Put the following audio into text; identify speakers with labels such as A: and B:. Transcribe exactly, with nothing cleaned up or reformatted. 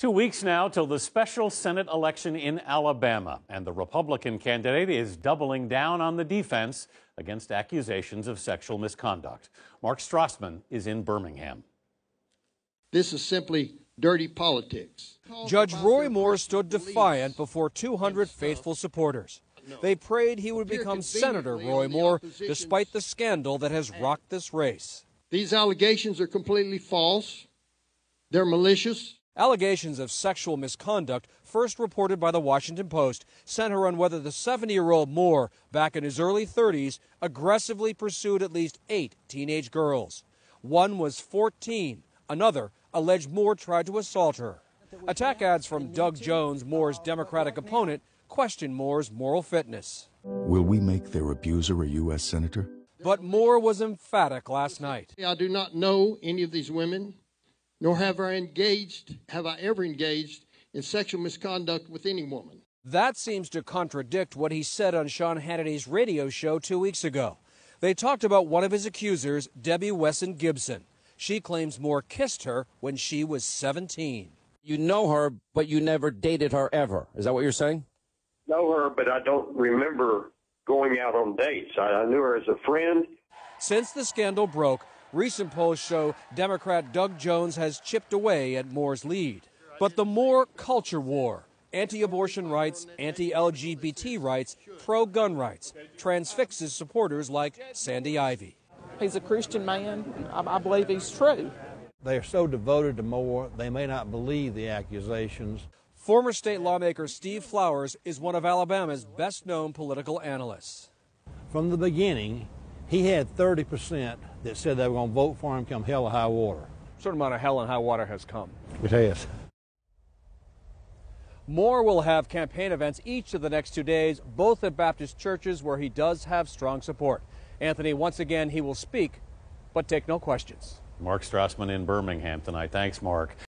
A: Two weeks now till the special Senate election in Alabama, and the Republican candidate is doubling down on the defense against accusations of sexual misconduct. Mark Strassman is in Birmingham.
B: This is simply dirty politics.
C: Judge Roy Moore stood defiant before two hundred faithful supporters. They prayed he would become Senator Roy Moore, despite the scandal that has rocked this race.
B: These allegations are completely false. They're malicious.
C: Allegations of sexual misconduct, first reported by the Washington Post, center on whether the seventy-year-old Moore, back in his early thirties, aggressively pursued at least eight teenage girls. One was fourteen. Another alleged Moore tried to assault her. Attack ads from Doug Jones, Moore's Democratic opponent, question Moore's moral fitness.
D: Will we make their abuser a U S senator?
C: But Moore was emphatic last night.
B: I do not know any of these women, nor have I engaged, have I ever engaged in sexual misconduct with any woman.
C: That seems to contradict what he said on Sean Hannity's radio show two weeks ago. They talked about one of his accusers, Debbie Wesson Gibson. She claims Moore kissed her when she was seventeen.
E: You know her, but you never dated her ever. Is that what you're saying?
F: Know her, but I don't remember going out on dates. I, I knew her as a friend.
C: Since the scandal broke, recent polls show Democrat Doug Jones has chipped away at Moore's lead. But the Moore culture war, anti-abortion rights, anti-L G B T rights, pro-gun rights, transfixes supporters like Sandy Ivey.
G: He's a Christian man. I, I believe he's true.
H: They are so devoted to Moore, they may not believe the accusations.
C: Former state lawmaker Steve Flowers is one of Alabama's best-known political analysts.
H: From the beginning, he had thirty percent that said they were going to vote for him come hell or high water.
I: A certain amount of hell and high water has come.
H: It has.
C: Moore will have campaign events each of the next two days, both at Baptist churches where he does have strong support. Anthony, once again, he will speak, but take no questions.
A: Mark Strassman in Birmingham tonight. Thanks, Mark.